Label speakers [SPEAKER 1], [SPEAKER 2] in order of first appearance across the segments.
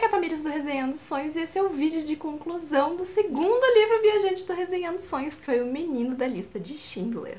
[SPEAKER 1] aqui é a Tamires do Resenhando Sonhos e esse é o vídeo de conclusão do segundo livro viajante do Resenhando Sonhos, que foi O Menino da Lista de Schindler.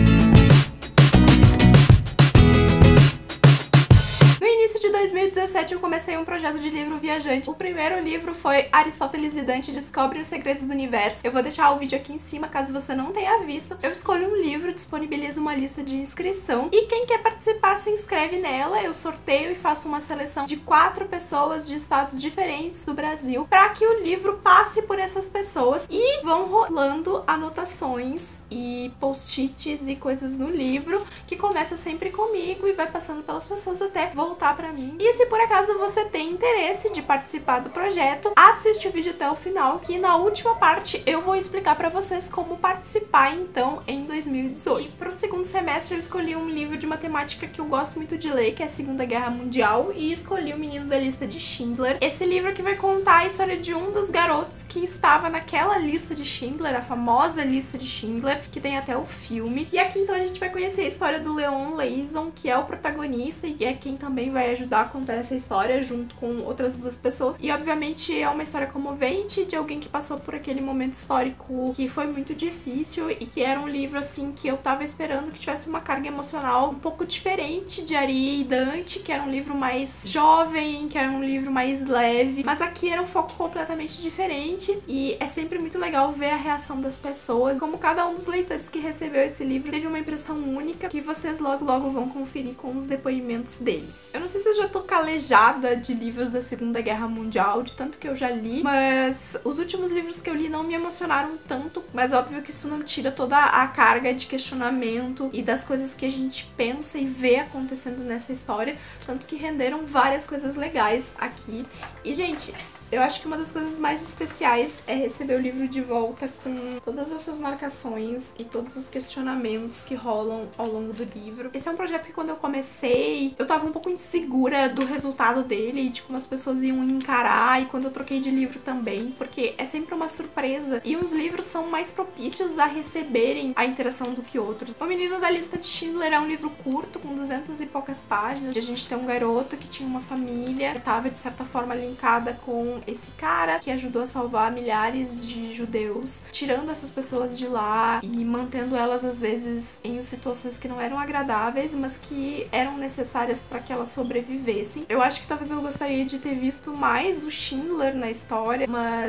[SPEAKER 1] No início de 2017 eu comecei um projeto de livro viajante. O primeiro livro foi Aristóteles e Dante Descobrem os Segredos do Universo. Eu vou deixar o vídeo aqui em cima caso você não tenha visto. Eu escolho um livro, disponibilizo uma lista de inscrição e quem quer participar se inscreve nela. Eu sorteio e faço uma seleção de 4 pessoas de estados diferentes do Brasil para que o livro passe por essas pessoas e vão rolando anotações e post-its e coisas no livro que começa sempre comigo e vai passando pelas pessoas até voltar pra mim. E se por acaso você tem interesse de participar do projeto, assiste o vídeo até o final, que na última parte eu vou explicar pra vocês como participar então em 2018. E pro segundo semestre eu escolhi um livro de uma temática que eu gosto muito de ler, que é a Segunda Guerra Mundial, e escolhi O Menino da Lista de Schindler. Esse livro que vai contar a história de um dos garotos que estava naquela lista de Schindler, a famosa lista de Schindler, que tem até o filme. E aqui então a gente vai conhecer a história do Leon Leyson, que é o protagonista e é quem também vai ajudar a contar essa história junto com outras 2 pessoas. E obviamente é uma história comovente de alguém que passou por aquele momento histórico que foi muito difícil e que era um livro assim que eu tava esperando que tivesse uma carga emocional um pouco diferente de Ari e Dante, que era um livro mais jovem, que era um livro mais leve, mas aqui era um foco completamente diferente e é sempre muito legal ver a reação das pessoas, como cada um dos leitores que recebeu esse livro teve uma impressão única que vocês logo vão conferir com os depoimentos deles. Eu não sei se eu já tô calejada de livros da Segunda Guerra Mundial, de tanto que eu já li, mas os últimos livros que eu li não me emocionaram tanto, mas óbvio que isso não tira toda a carga de questionamento e das coisas que a gente pensa e vê acontecendo nessa história, tanto que renderam várias coisas legais aqui. E, gente, eu acho que uma das coisas mais especiais é receber o livro de volta com todas essas marcações e todos os questionamentos que rolam ao longo do livro. Esse é um projeto que quando eu comecei, eu tava um pouco insegura do resultado dele e de como as pessoas iam encarar, e quando eu troquei de livro também, porque é sempre uma surpresa e uns livros são mais propícios a receberem a interação do que outros. O Menino da Lista de Schindler é um livro curto, com 200 e poucas páginas, e a gente tem um garoto que tinha uma família, que tava de certa forma linkada com esse cara que ajudou a salvar milhares de judeus, tirando essas pessoas de lá e mantendo elas às vezes em situações que não eram agradáveis, mas que eram necessárias para que elas sobrevivessem. Eu acho que talvez eu gostaria de ter visto mais o Schindler na história,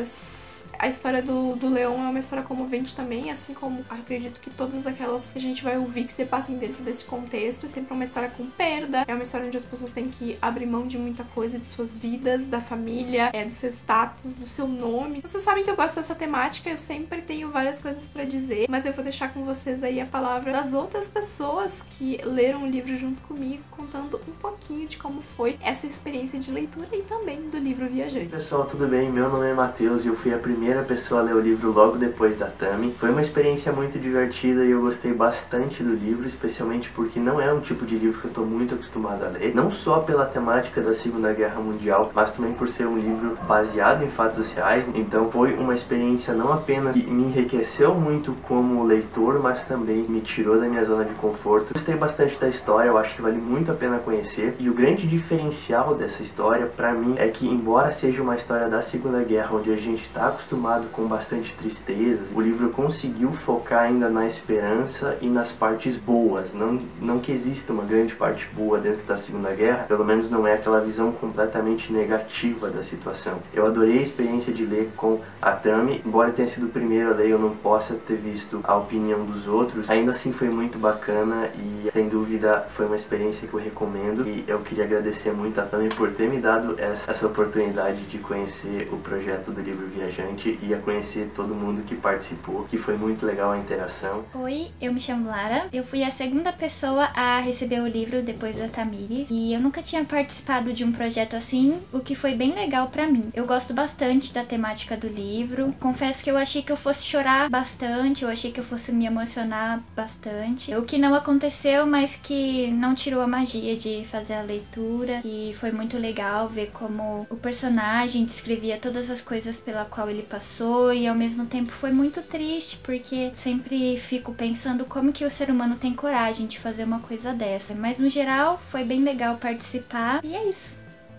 [SPEAKER 1] mas a história do Leon é uma história comovente também, assim como acredito que todas aquelas que a gente vai ouvir que se passem dentro desse contexto. É sempre uma história com perda, é uma história onde as pessoas têm que abrir mão de muita coisa, de suas vidas, da família, do seu status, do seu nome. Vocês sabem que eu gosto dessa temática, eu sempre tenho várias coisas pra dizer, mas eu vou deixar com vocês aí a palavra das outras pessoas que leram o livro junto comigo, contando um pouquinho de como foi essa experiência de leitura e também do livro viajante.
[SPEAKER 2] Pessoal, tudo bem? Meu nome é Matheus e eu fui a primeira pessoa a ler o livro logo depois da Tami. Foi uma experiência muito divertida e eu gostei bastante do livro, especialmente porque não é um tipo de livro que eu tô muito acostumado a ler, não só pela temática da Segunda Guerra Mundial, mas também por ser um livro baseado em fatos reais. Então foi uma experiência não apenas que me enriqueceu muito como leitor, mas também me tirou da minha zona de conforto. Gostei bastante da história, eu acho que vale muito a pena conhecer. E o grande diferencial dessa história, pra mim, é que embora seja uma história da Segunda Guerra, onde a gente está acostumado com bastante tristezas, o livro conseguiu focar ainda na esperança e nas partes boas. Não que exista uma grande parte boa dentro da Segunda Guerra, pelo menos não é aquela visão completamente negativa da situação. Eu adorei a experiência de ler com a Tami, embora tenha sido o primeiro a ler, eu não possa ter visto a opinião dos outros, ainda assim foi muito bacana e sem dúvida foi uma experiência que eu recomendo, e eu queria agradecer muito a Tami por ter me dado essa oportunidade de conhecer o projeto do livro viajante e a conhecer todo mundo que participou, que foi muito legal a interação.
[SPEAKER 3] Oi, eu me chamo Lara, eu fui a segunda pessoa a receber o livro depois da Tamires e eu nunca tinha participado de um projeto assim, o que foi bem legal pra mim. Eu gosto bastante da temática do livro, confesso que eu achei que eu fosse chorar bastante, eu achei que eu fosse me emocionar bastante, o que não aconteceu, mas que não tirou a magia de fazer a leitura, e foi muito legal ver como o personagem descrevia todas as coisas pela qual ele passou, e ao mesmo tempo foi muito triste, porque sempre fico pensando como que o ser humano tem coragem de fazer uma coisa dessa. Mas no geral foi bem legal participar, e é isso.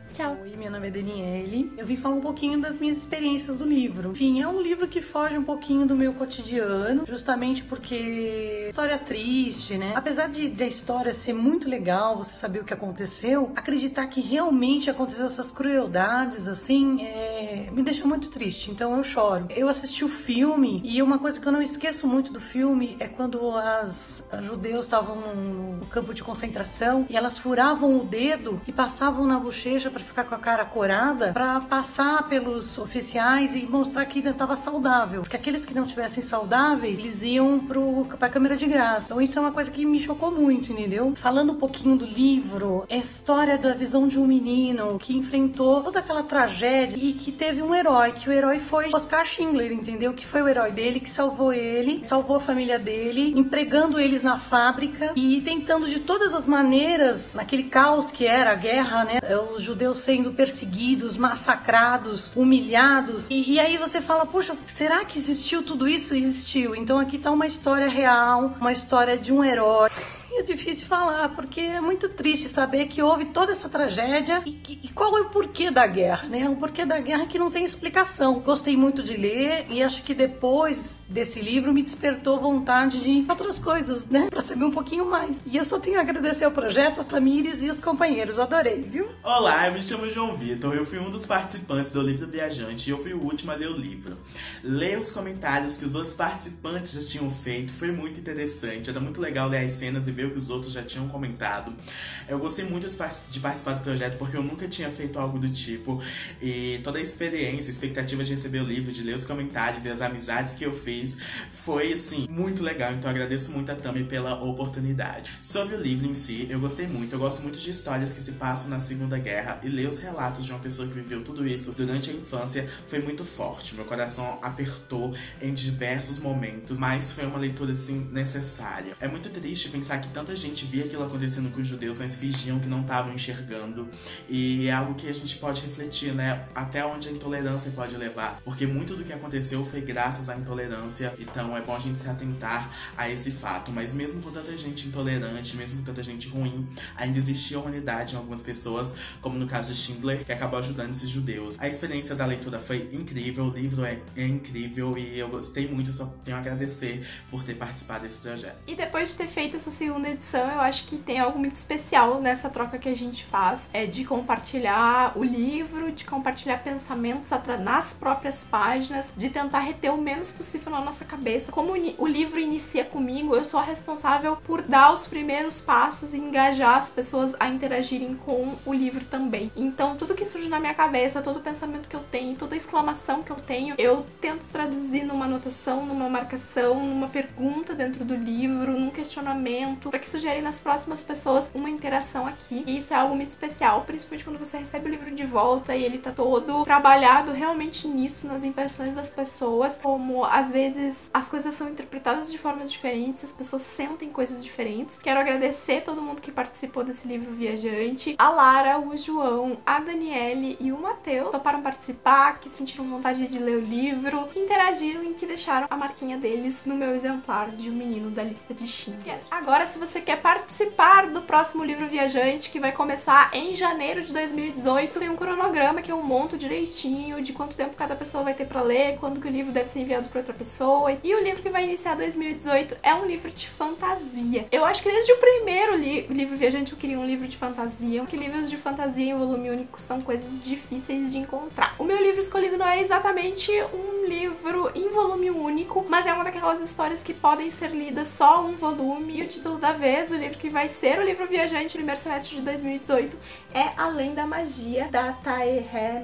[SPEAKER 3] Tchau.
[SPEAKER 4] Oi, meu nome é Daniele. Eu vim falar um pouquinho das minhas experiências do livro. Enfim, é um livro que foge um pouquinho do meu cotidiano, justamente porque história triste, né? Apesar de a história ser muito legal, você saber o que aconteceu, acreditar que realmente aconteceu essas crueldades, assim, me deixa muito triste. Então eu choro. Eu assisti o filme e uma coisa que eu não esqueço muito do filme é quando as judeus estavam no campo de concentração e elas furavam o dedo e passavam na bochecha para ficar com a cara corada, para passar pelos oficiais e mostrar que ainda estava saudável, porque aqueles que não tivessem saudáveis, eles iam pra câmera de graça. Então isso é uma coisa que me chocou muito, entendeu? Falando um pouquinho do livro, é a história da visão de um menino que enfrentou toda aquela tragédia e que teve um herói, que o herói foi Oscar Schindler, entendeu? Que foi o herói dele, que salvou ele, salvou a família dele, empregando eles na fábrica e tentando de todas as maneiras, naquele caos que era a guerra, né? Os judeus sendo perseguidos, massacrados, humilhados. E aí você fala, poxa, será que existiu tudo isso? Existiu. Então aqui tá uma história real, uma história de um herói. É difícil falar, porque é muito triste saber que houve toda essa tragédia e qual é o porquê da guerra, né? O porquê da guerra que não tem explicação. Gostei muito de ler e acho que depois desse livro me despertou vontade de outras coisas, né? Pra saber um pouquinho mais. E eu só tenho a agradecer ao projeto, a Tamires e os companheiros. Adorei, viu?
[SPEAKER 5] Olá, eu me chamo João Vitor, eu fui um dos participantes do Livro Viajante e eu fui o último a ler o livro. Ler os comentários que os outros participantes já tinham feito foi muito interessante. Era muito legal ler as cenas e ver o que os outros já tinham comentado. Eu gostei muito de participar do projeto porque eu nunca tinha feito algo do tipo e toda a experiência, a expectativa de receber o livro, de ler os comentários e as amizades que eu fiz foi, assim, muito legal. Então eu agradeço muito a Tami pela oportunidade. Sobre o livro em si, eu gostei muito. Eu gosto muito de histórias que se passam na Segunda Guerra e ler os relatos de uma pessoa que viveu tudo isso durante a infância foi muito forte. Meu coração apertou em diversos momentos, mas foi uma leitura, assim, necessária. É muito triste pensar que tanta gente via aquilo acontecendo com os judeus, mas fingiam que não estavam enxergando. E é algo que a gente pode refletir, né? Até onde a intolerância pode levar. Porque muito do que aconteceu foi graças à intolerância. Então é bom a gente se atentar a esse fato. Mas mesmo com tanta gente intolerante, mesmo com tanta gente ruim, ainda existia humanidade em algumas pessoas, como no caso de Schindler, que acabou ajudando esses judeus. A experiência da leitura foi incrível, o livro é incrível e eu gostei muito, só tenho a agradecer por ter participado desse projeto.
[SPEAKER 1] E depois de ter feito essa segunda edição, eu acho que tem algo muito especial nessa troca que a gente faz, de compartilhar o livro, de compartilhar pensamentos nas próprias páginas, de tentar reter o menos possível na nossa cabeça. Como o livro inicia comigo, eu sou a responsável por dar os primeiros passos e engajar as pessoas a interagirem com o livro também. Então tudo que surge na minha cabeça, todo pensamento que eu tenho, toda exclamação que eu tenho, eu tento traduzir numa anotação, numa marcação, numa pergunta dentro do livro, num questionamento, para que isso gere nas próximas pessoas uma interação aqui. E isso é algo muito especial, principalmente quando você recebe o livro de volta e ele tá todo trabalhado realmente nisso, nas impressões das pessoas, como às vezes as coisas são interpretadas de formas diferentes, as pessoas sentem coisas diferentes. Quero agradecer todo mundo que participou desse livro viajante, a Lara, o João, a Daniele e o Matheus toparam participar, que sentiram vontade de ler o livro, que interagiram e que deixaram a marquinha deles no meu exemplar de O Menino da Lista de Schindler. Agora, se você quer participar do próximo livro viajante, que vai começar em janeiro de 2018, tem um cronograma que eu monto direitinho de quanto tempo cada pessoa vai ter pra ler, quando que o livro deve ser enviado pra outra pessoa. E o livro que vai iniciar 2018 é um livro de fantasia. Eu acho que desde o primeiro livro viajante eu queria um livro de fantasia, porque livros de fantasia em volume único são coisas difíceis de encontrar. O meu livro escolhido não é exatamente um livro em volume único, mas é uma daquelas histórias que podem ser lidas só um volume. E o título da vez, o livro que vai ser o livro viajante no primeiro semestre de 2018, é Além da Magia, da Tarehe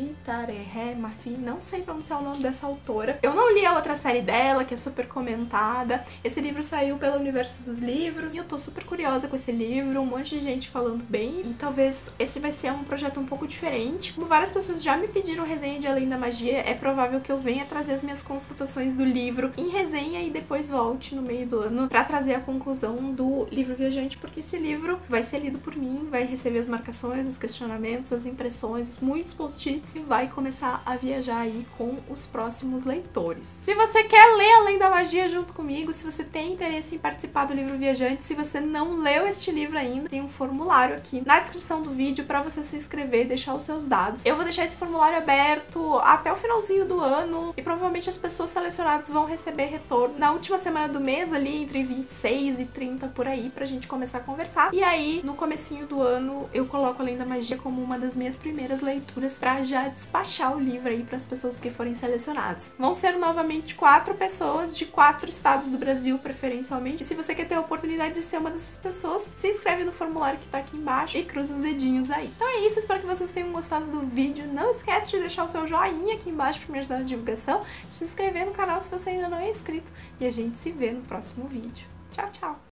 [SPEAKER 1] Mafi, não sei pronunciar o nome dessa autora. Eu não li a outra série dela, que é super comentada. Esse livro saiu pelo Universo dos Livros e eu tô super curiosa com esse livro, um monte de gente falando bem, e talvez esse vai ser um projeto um pouco diferente. Como várias pessoas já me pediram resenha de Além da Magia, é provável que eu venha venha trazer as minhas constatações do livro em resenha e depois volte no meio do ano pra trazer a conclusão do livro viajante, porque esse livro vai ser lido por mim, vai receber as marcações, os questionamentos, as impressões, muitos post-its e vai começar a viajar aí com os próximos leitores. Se você quer ler Além da Magia junto comigo, se você tem interesse em participar do livro viajante, se você não leu este livro ainda, tem um formulário aqui na descrição do vídeo pra você se inscrever e deixar os seus dados. Eu vou deixar esse formulário aberto até o finalzinho do ano e provavelmente as pessoas selecionadas vão receber retorno na última semana do mês, ali entre 26 e 30 por aí, pra gente começar a conversar. E aí, no comecinho do ano, eu coloco Além da Magia como uma das minhas primeiras leituras pra já despachar o livro aí pras pessoas que forem selecionadas. Vão ser novamente 4 pessoas de 4 estados do Brasil, preferencialmente. E se você quer ter a oportunidade de ser uma dessas pessoas, se inscreve no formulário que tá aqui embaixo e cruza os dedinhos aí. Então é isso, espero que vocês tenham gostado do vídeo. Não esquece de deixar o seu joinha aqui embaixo pra me ajudar na divulgação, de se inscrever no canal se você ainda não é inscrito. E a gente se vê no próximo vídeo. Tchau, tchau!